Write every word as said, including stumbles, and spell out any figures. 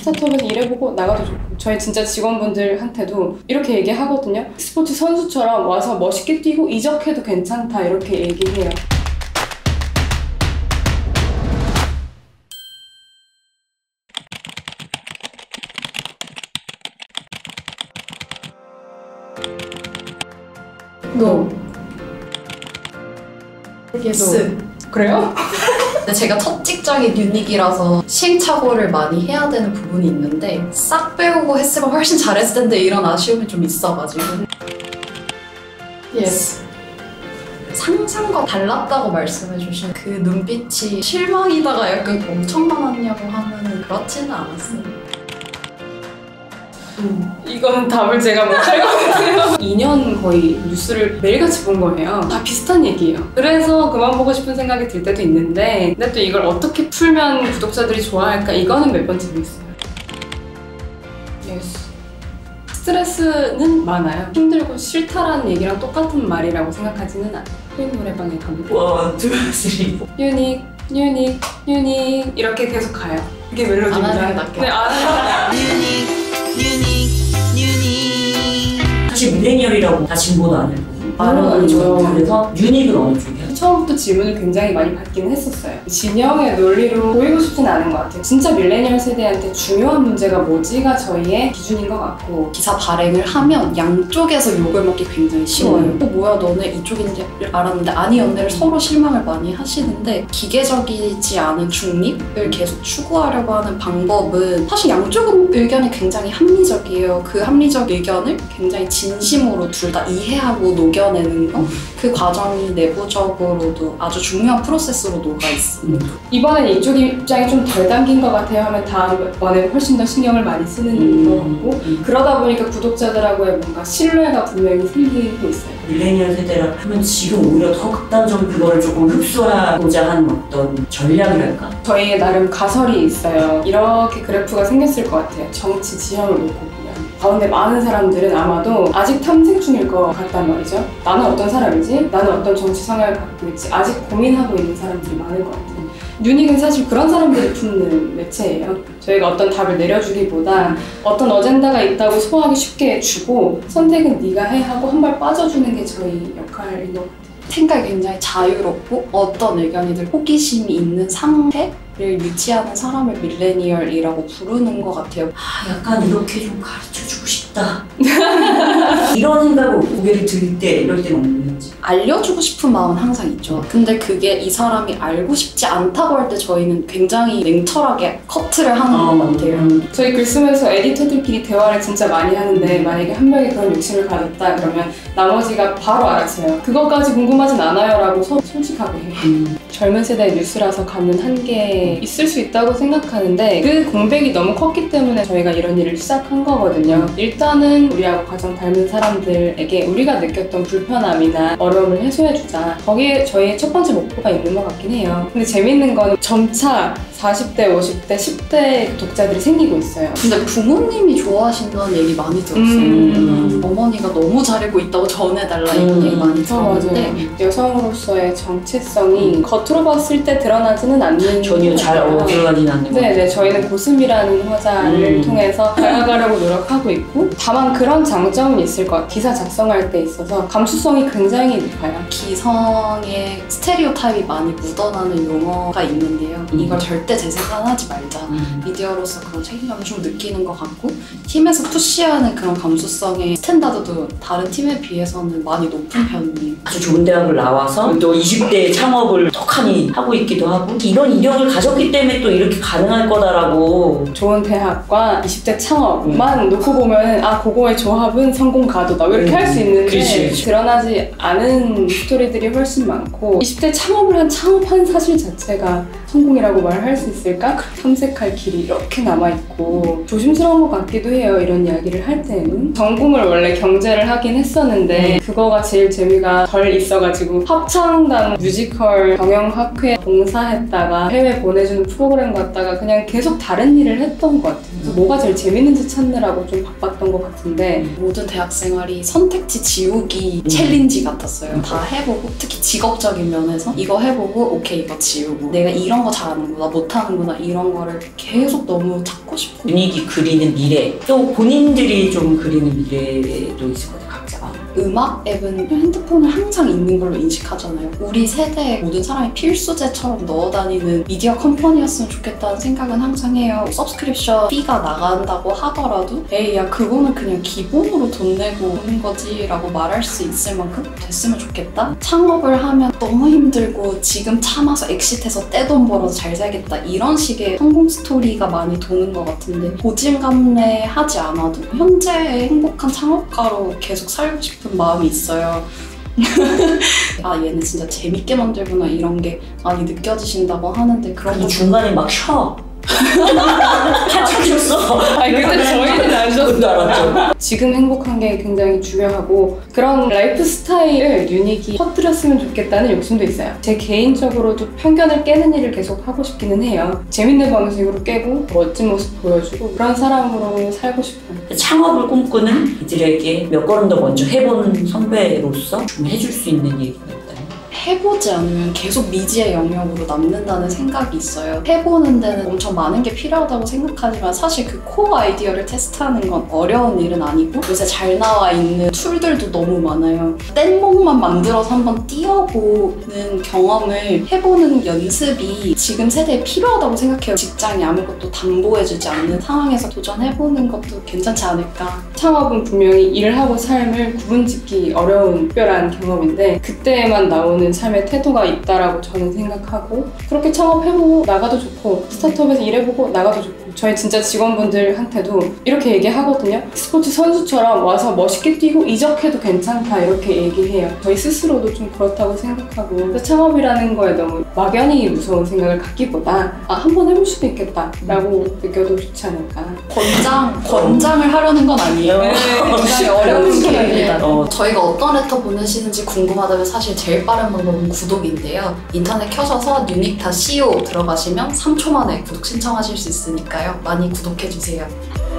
스타트업에서 일해보고 나가도 좋고 저희 진짜 직원분들한테도 이렇게 얘기하거든요. 스포츠 선수처럼 와서 멋있게 뛰고 이적해도 괜찮다 이렇게 얘기해요. 노. 예스. 그래요? 근데 제가 첫 직장이 뉴닉이라서 시행착오를 많이 해야 되는 부분이 있는데 싹 배우고 했으면 훨씬 잘했을 텐데 이런 아쉬움이 좀 있어가지고 예스. 상상과 달랐다고 말씀해주신 그 눈빛이 실망이다가 약간 엄청 많았냐고 하면은 그렇지는 않았어요. 음, 이거는 답을 제가 못할 것 같아요. 이 년 거의 뉴스를 매일같이 본 거예요. 다 비슷한 얘기예요. 그래서 그만 보고 싶은 생각이 들 때도 있는데 근데 또 이걸 어떻게 풀면 구독자들이 좋아할까 이거는 몇 번 재밌어요. 예스. 스트레스는 많아요. 힘들고 싫다라는 얘기랑 똑같은 말이라고 생각하지는 않아요. 코인 노래방에 가면 원, 투, 쓰리, 포 유닉, 유닉, 유닉 이렇게 계속 가요. 그게 멜로디입니다. 안 하는 게 낫겠다. 네, 안 하는 유닉, 유닉, 유닉. 사실 밀레니얼이라고 다 진보도 안 해요. 많은 그래서 유닉은 어느 쪽이야? 처음부터 질문을 굉장히 많이 받기는 했었어요. 진영의 논리로 보이고 싶진 않은 것 같아요. 진짜 밀레니얼 세대한테 중요한 문제가 뭐지가 저희의 기준인 것 같고 기사 발행을 하면 양쪽에서 욕을 먹기 굉장히 쉬워요. 음. 어, 뭐야 너네 이쪽인지 알았는데 아니었네를 서로 실망을 많이 하시는데 기계적이지 않은 중립을 계속 추구하려고 하는 방법은 사실 양쪽 의견이 굉장히 합리적이에요. 그 합리적 의견을 굉장히 진심으로 둘 다 이해하고 녹여내는 거 그 과정이 내부적으로도 아주 중요한 프로세스로 녹아있습니다. 이번엔 이쪽 입장이 좀 덜 담긴 것 같아요 하면 다음번에 훨씬 더 신경을 많이 쓰는 음. 것 같고 음. 그러다 보니까 구독자들하고의 뭔가 신뢰가 분명히 생기고 있어요. 밀레니얼 세대라 하면 지금 오히려 더 극단적인 그거를 조금 흡수하고자 하는 어떤 전략이랄까? 저희의 나름 가설이 있어요. 이렇게 그래프가 생겼을 것 같아요. 정치 지형을 놓고 보면 가운데 많은 사람들은 아마도 아직 탐색 중일 것 같단 말이죠. 나는 어떤 사람이지? 나는 어떤 정치 성향을 갖고 있지? 아직 고민하고 있는 사람들이 많을 것 같아요. 뉴닉은 사실 그런 사람들이 품는 매체예요. 저희가 어떤 답을 내려주기보다 어떤 어젠다가 있다고 소화하기 쉽게 해주고 선택은 네가 해 하고 한 발 빠져주는 게 저희 역할인 것 같아요. 생각이 굉장히 자유롭고 어떤 의견이든 호기심이 있는 상태를 유지하는 사람을 밀레니얼이라고 부르는 것 같아요. 아, 약간 이렇게 좀 가르쳐주고 싶다. 이런 생각으로 고개를 들 때 이럴 때는 없는지. 알려주고 싶은 마음은 항상 있죠. 근데 그게 이 사람이 알고 싶지 않다고 할 때 저희는 굉장히 냉철하게 커트를 하는 어, 것 같아요. 음. 저희 글 쓰면서 에디터들끼리 대화를 진짜 많이 하는데 만약에 한 명이 그런 욕심을 가졌다 그러면 나머지가 바로 알아채요. 그것까지 궁금하진 않아요 라고 서로 솔직하게 해요. 음. 젊은 세대의 뉴스라서 갖는 한계 있을 수 있다고 생각하는데 그 공백이 너무 컸기 때문에 저희가 이런 일을 시작한 거거든요. 일단은 우리하고 가장 닮은 사람들에게 우리가 느꼈던 불편함이나 어려움을 해소해주자. 거기에 저희의 첫 번째 목표가 있는 것 같긴 해요. 근데 재밌는 건 점차 사십 대, 오십 대, 십 대 독자들이 생기고 있어요. 근데 부모님이 좋아하신다는 얘기 많이 들었어요. 음. 어머니가 너무 잘하고 있다고 전해달라 이런 음. 얘기 많이 어, 들었는데 맞아요. 여성으로서의 정체성이 겉으로 봤을 때 드러나지는 않는 전혀 잘 어, 드러나진 않는 거. 네네, 저희는 고슴이라는 화자를 음. 통해서 다가가려고 노력하고 있고 다만 그런 장점은 있을 것 같아요. 기사 작성할 때 있어서 감수성이 굉장히 높아요. 기성의 스테레오타입이 많이 묻어나는 용어가 있는데요. 음. 이걸 절대 재생산하지 말자. 음. 미디어로서 그런 책임감을 좀 느끼는 것 같고 팀에서 푸시하는 그런 감수성의 스탠다드도 다른 팀에 비해서는 많이 높은 편이에요. 아주 좋은 대학을 나와서 또 이십 대 창업을 떡하니 하고 있기도 하고 이런 이력을 가졌기 때문에 또 이렇게 가능할 거다라고. 좋은 대학과 이십 대 창업만 놓고 보면 아 그거의 조합은 성공 가도다 이렇게 음. 할 수 있는데 그치, 그치. 드러나지 않은 스토리들이 훨씬 많고 이십 대 창업을 한 창업한 사실 자체가 성공이라고 말할 수 있을까? 탐색할 길이 이렇게 남아있고 조심스러운 것 같기도 해요. 이런 이야기를 할 때는 전공을 원래 경제를 하긴 했었는데 그거가 제일 재미가 덜 있어가지고 합창단 뮤지컬 경영학회에 봉사했다가 해외 보내주는 프로그램 갔다가 그냥 계속 다른 일을 했던 것 같아요. 그래서 뭐가 제일 재밌는지 찾느라고 좀 바빴던 것 같은데 모든 대학 생활이 선택지 지우기 음. 챌린지 같았어요. 다 해보고 특히 직업적인 면에서 이거 해보고 오케이 이거 지우고 내가 이런 거 잘하는구나 못하는구나 이런 거를 계속 너무 찾고 싶고 분위기 그리는 미래 또 본인들이 좀 그리는 미래도 있을 것 같아요. 각자가. 음악 앱은 핸드폰을 항상 있는 걸로 인식하잖아요. 우리 세대의 모든 사람이 필수제처럼 넣어다니는 미디어 컴퍼니였으면 좋겠다는 생각은 항상 해요. 서브스크립션 피가 나간다고 하더라도 에이 야 그거는 그냥 기본으로 돈 내고 오는 거지 라고 말할 수 있을 만큼 됐으면 좋겠다. 창업을 하면 너무 힘들고 지금 참아서 엑시트해서 떼돈 벌어서 잘 살겠다 이런 식의 성공 스토리가 많이 도는 것 같은데 고진감래 하지 않아도 현재의 행복한 창업가로 계속 살고 싶은 마음이 있어요. 아 얘는 진짜 재밌게 만들구나 이런 게 많이 느껴지신다고 하는데 그런 그래도 거 중간에 막 쉬어. 한참 쉬었어. 아니 근데 저희는 안 그것도 알았죠. 지금 행복한 게 굉장히 중요하고 그런 라이프 스타일을 유닉이 퍼뜨렸으면 좋겠다는 욕심도 있어요. 제 개인적으로도 편견을 깨는 일을 계속 하고 싶기는 해요. 재밌는 방식으로 깨고 멋진 모습 보여주고 그런 사람으로 살고 싶어요. 창업을 꿈꾸는 이들에게 몇 걸음 더 먼저 해보는 선배로서 좀 해줄 수 있는 얘기가 있다면? 해보지 않으면 계속 미지의 영역으로 남는다는 생각이 있어요. 해보는 데는 엄청 많은 게 필요하다고 생각하지만 사실 그 코어 아이디어를 테스트하는 건 어려운 일은 아니고 요새 잘 나와 있는 툴들도 너무 많아요. 뗏목만 만들어서 한번 띄워보는 경험을 해보는 연습이 지금 세대에 필요하다고 생각해요. 직장이 아무것도 담보해주지 않는 상황에서 도전해보는 것도 괜찮지 않을까. 창업은 분명히 일을 하고 삶을 구분짓기 어려운 특별한 경험인데 그때만 나오는 삶의 태도가 있다라고 저는 생각하고 그렇게 창업해보고 나가도 좋고 스타트업에서 일해보고 나가도 좋고 저희 진짜 직원분들한테도 이렇게 얘기하거든요. 스포츠 선수처럼 와서 멋있게 뛰고 이적해도 괜찮다 이렇게 얘기해요. 저희 스스로도 좀 그렇다고 생각하고 그래서 창업이라는 거에 너무 막연히 무서운 생각을 갖기보다 아, 한번 해볼 수도 있겠다 라고 느껴도 좋지 않을까. 권장, 권장을 하려는 건 아니에요. 네, 굉장히 어려운 길입니다. 어. 저희가 어떤 레터 보내시는지 궁금하다면 사실 제일 빠른 방법은 구독인데요. 인터넷 켜셔서 유닉 닷 씨오 들어가시면 삼 초 만에 구독 신청하실 수 있으니까요. 많이 구독해주세요.